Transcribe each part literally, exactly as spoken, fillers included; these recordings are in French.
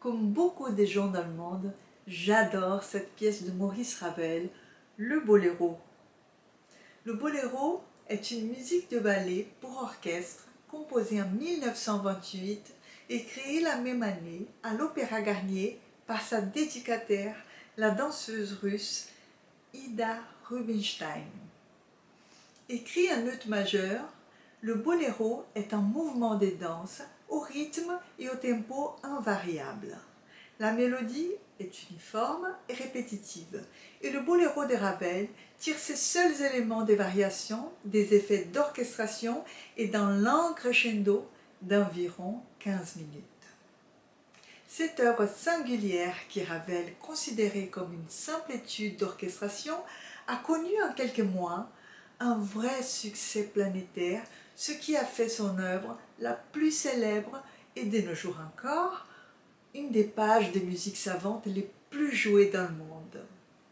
Comme beaucoup de gens dans le monde, j'adore cette pièce de Maurice Ravel, le boléro. Le boléro est une musique de ballet pour orchestre composée en mille neuf cent vingt-huit et créée la même année à l'Opéra Garnier par sa dédicataire, la danseuse russe Ida Rubinstein. Écrit en note majeure, le boléro est un mouvement de danse au rythme et au tempo invariable. La mélodie est uniforme et répétitive, et le boléro de Ravel tire ses seuls éléments de variation des effets d'orchestration et d'un lent crescendo d'environ quinze minutes. Cette œuvre singulière qui Ravel considérait comme une simple étude d'orchestration a connu en quelques mois un vrai succès planétaire, ce qui a fait son œuvre la plus célèbre et de nos jours encore, une des pages de musique savante les plus jouées dans le monde.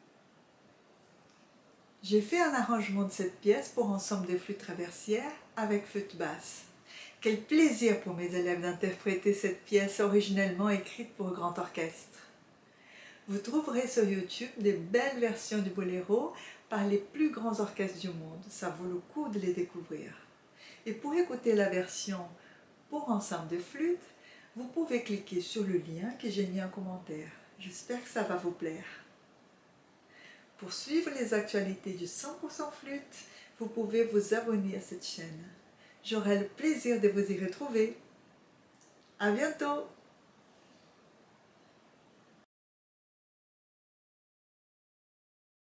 J'ai fait un arrangement de cette pièce pour ensemble de flûtes traversières avec flûte basse. Quel plaisir pour mes élèves d'interpréter cette pièce originellement écrite pour grand orchestre. Vous trouverez sur YouTube des belles versions du boléro par les plus grands orchestres du monde. Ça vaut le coup de les découvrir. Et pour écouter la version pour ensemble de flûtes, vous pouvez cliquer sur le lien que j'ai mis en commentaire. J'espère que ça va vous plaire. Pour suivre les actualités du cent pour cent flûte, vous pouvez vous abonner à cette chaîne. J'aurai le plaisir de vous y retrouver. À bientôt!